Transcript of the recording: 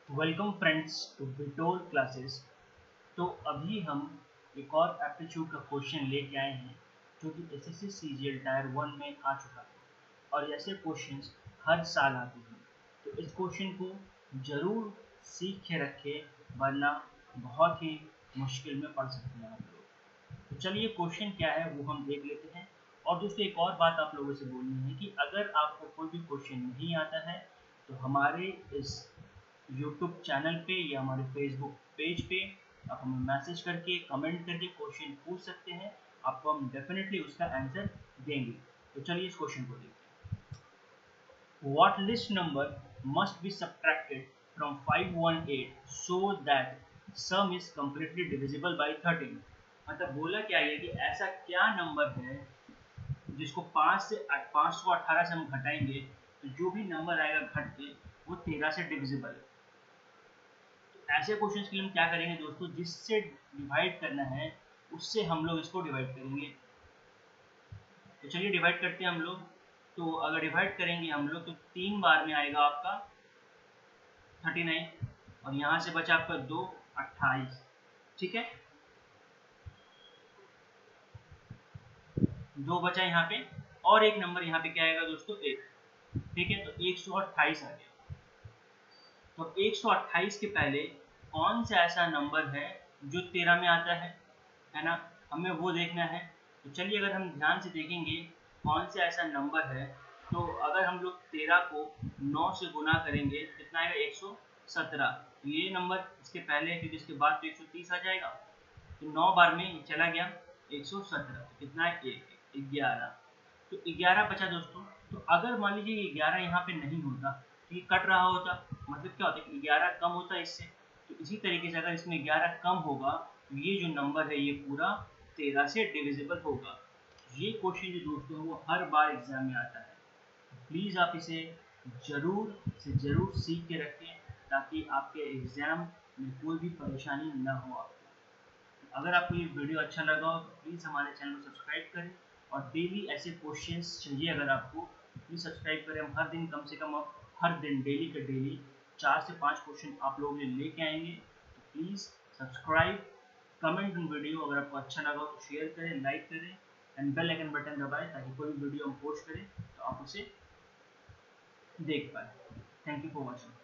Welcome friends to Bitol classes. तो अभी हम एक और एप्टीट्यूड का क्वेश्चन लेके आए हैं जो कि एसएससी सीजीएल टायर 1 में आ चुका है और ऐसे क्वेश्चंस हर साल आते हैं। तो इस क्वेश्चन को ज़रूर सीख के रखें वरना बहुत ही मुश्किल में पड़ सकते हैं आप लोग। तो चलिए क्वेश्चन क्या है वो हम देख लेते हैं। और दोस्तों एक और बात आप लोगों से बोलनी है कि अगर आपको कोई भी क्वेश्चन नहीं आता है तो हमारे इस यूट्यूब चैनल पे या हमारे फेसबुक पेज पे आप हमें मैसेज करके कमेंट करके क्वेश्चन पूछ सकते हैं। आपको हम डेफिनेटली उसका आंसर देंगे। तो चलिए इस क्वेश्चन को देखते हैं। What least number must be subtracted from 518 so that sum is completely divisible by 13। मतलब बोला क्या है कि ऐसा क्या नंबर है जिसको 5 को 18 से हम घटाएंगे तो जो भी नंबर आएगा घट के वो 13 से डिविजिबल है। ऐसे क्वेश्चंस के लिए हम क्या करेंगे दोस्तों, जिससे डिवाइड करना है उससे हम लोग इसको डिवाइड करेंगे। तो चलिए डिवाइड करते हैं हम लोग। तो अगर डिवाइड करेंगे हम लोग तो 3 बार में आएगा आपका 39 और यहाँ से बचा आपका 2 28। ठीक है, 2 बचा यहाँ पे और एक नंबर यहाँ पे क्या आएगा दोस्तों 1। ठीक है, तो 128 आ गया। तो 128 के पहले कौन सा ऐसा नंबर है जो 13 में आता है ना, हमें वो देखना है। तो चलिए अगर हम ध्यान से देखेंगे कौन सा ऐसा नंबर है, तो अगर हम लोग 13 को 9 से गुना करेंगे कितना आएगा 117। तो ये नंबर इसके पहले है फिर इसके बाद तो 130 आ जाएगा। तो 9 बार में ये चला गया 117। तो कितना है 11। तो 11 बचा दोस्तों। तो अगर मान लीजिए ये 11 यहाँ पे नहीं होता तो ये कट रहा होता, मतलब क्या होता है कि 11 कम होता है इससे। तो इसी तरीके से अगर इसमें 11 कम होगा तो ये जो नंबर है ये पूरा 13 से डिविजिबल होगा। ये क्वेश्चन जो दोस्तों है वो हर बार एग्जाम में आता है। प्लीज़ आप इसे ज़रूर से ज़रूर सीख के रखें ताकि आपके एग्ज़ाम में कोई भी परेशानी ना हो आपको। अगर आपको ये वीडियो अच्छा लगा हो तो प्लीज़ हमारे चैनल को सब्सक्राइब करें और डेली ऐसे क्वेश्चंस चाहिए अगर आपको प्लीज़ सब्सक्राइब करें। हम हर दिन कम से कम हर दिन डेली के डेली 4 से 5 क्वेश्चन आप लोगों के लिए लेके आएंगे। तो प्लीज़ सब्सक्राइब, कमेंट इन वीडियो, अगर आपको अच्छा लगा हो तो शेयर करें, लाइक करें एंड बेल आइकन बटन दबाएं ताकि कोई वीडियो हम पोस्ट करें तो आप उसे देख पाए। Thank you for watching.